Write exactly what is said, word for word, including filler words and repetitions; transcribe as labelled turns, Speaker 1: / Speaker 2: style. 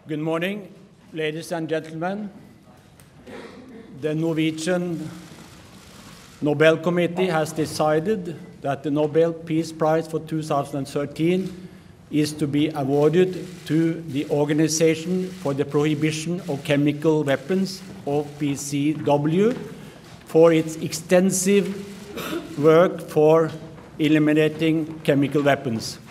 Speaker 1: Good morning, ladies and gentlemen. The Norwegian Nobel Committee has decided that the Nobel Peace Prize for two thousand thirteen is to be awarded to the Organization for the Prohibition of Chemical Weapons, O P C W, for its extensive work for eliminating chemical weapons.